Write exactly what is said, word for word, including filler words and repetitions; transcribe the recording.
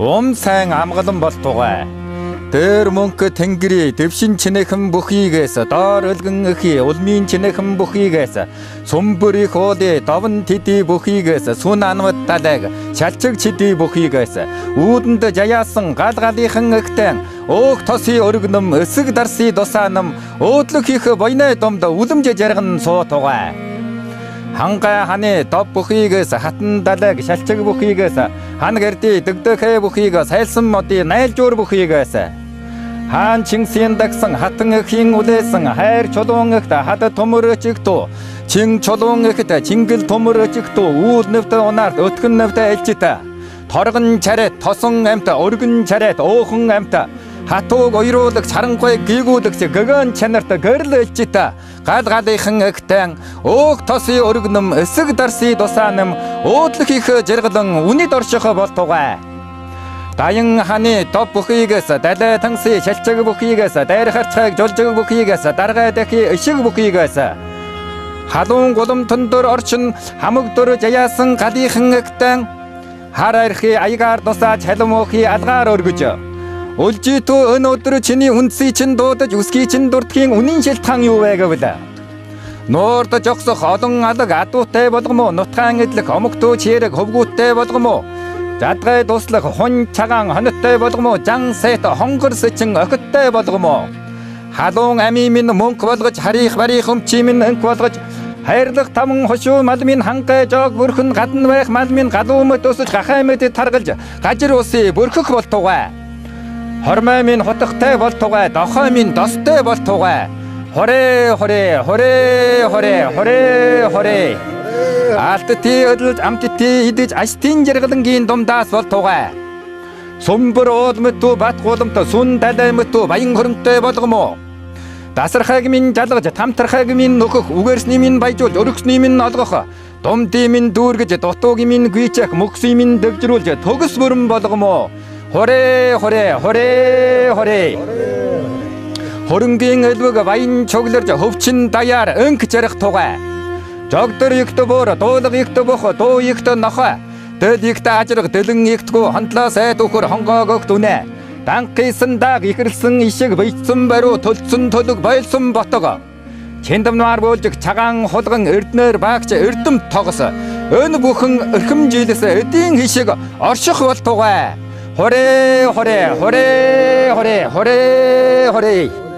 ум сайн амгалан болтугай. Дээр мөнгө тэнгэрий дэвшин чинэхэн бүхийгээс доор өлгөн эхий улмын чинэхэн бүхийгээс сумбөр их уули довн тэди бүхийгээс сүн анвад талаг шалчиг чиди бүхийгээс үүдэнд жаяасан гал галийнхан ихтэн өөх тоси өргөнөм эсэг дарси дусаанам өөдлөх их бойны домд үлэмж жарган суутугай. Хангай ханы дов бүхийгээс хатан далаг шалчиг бүхийгээс хан гэрди дэгдэхэ бүхийгээс сайлсан моди найлжуур бүхийгээс хаан 칭сийн дагсан хатан эхийн үлээсэн хайр чулуун ихт хад төмөр чигтүү чин чулуун ихт чингэл төмөр чигтүү үүл нэвт унаар өтгөн нэвт элчита торгон чарет тосон амт өргөн чарет уухан амт хатууг ойруулаг саранхай гийгүүлэгч гэгэн чанарт гэрл элчита гал галийнхан ихтэн уух тоси өргөнөм эсэг дарси дусаанам өөдлөх их жаргалан үнэд орших болтугай. Даян ханы дов бүхийгээс далай танси шалчиг бүхийгээс дайр харцайг жолжиг бүхийгээс даргай дахи ишиг бүхийгээс халуун гулам төндөр орчин хамаг дөр жаяасан галийнхан ихтэн хар архи аягаар дусааж халимуухи алгаар өргөж үлжитүү өн өдөр чиний хүнсий чин дуудаж үсгий чин дурдхийн үнийн шилтхан юу вэ гэвэл нуурд жогсох олон алаг адуутай болгомо нутгаан эдлэх омогтуу чирэг хөвгүүттэй болгомо задгай дуслах хун цагаан хоноттой болгомо жан сайт хонгор сэчин охиттой болгомо халуун ами минь мөнх болгож харих барих өмчи минь өнх болгож хайрлах таман хошуу мал минь хангай жог бүрхэн гадна байх мал минь галуумд өсөж гахаймэд таргалж гажир уси бүрхэх болтугай. Хормой минь хотохтой болтугай дохой минь достой болтугай. Хорэ хорэ хорэ хорэ хорэ хорэ алтти ödülж амтти идэж астин жаргалангийн думдаас болтугай. Сумбар оолмөтөө бат гуламт сүн далаймөтөө баян хөрөнтэй болгомо. Дасархайг минь жалгаж тамтархайг минь нөхөх үгэрсний минь баяжуулж өргөсний минь олгох думди минь дүүргэж дутууг минь гүйчих мөксий минь дэгжрүүлж төгс бүрэн болгомо. Хорэ хорэ хорэ хорэ хөрөнгийн элвэг баян чоглорж хөвчин даяар өнк жарах тугай. Жогдор ихт боор дуулга ихт бох дуу ихт нохой дэд ихт ажраг дэлэн ихтгүү хандлаа сайд өхөр хонгоогт үнэ данхисан даг ихэрсэн ишиг бийцсэн баруу төлцөн төлөг байлсан ботого чиндамнаар бөөлжиг цагаан хулган эрднэр багч эрдэм тогос өн бүхэн өрхөмжилээс эдийн хишиг орших болтугай. Хорэ хорэ хорэ хорэ хорэ хорэ